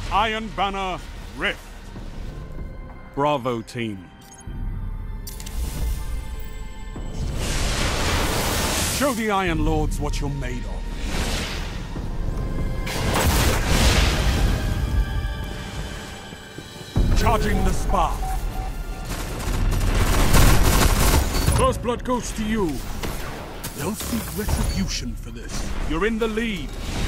Iron Banner Rift. Bravo team. Show the Iron Lords what you're made of. Charging the spark. First blood goes to you. They'll seek retribution for this. You're in the lead.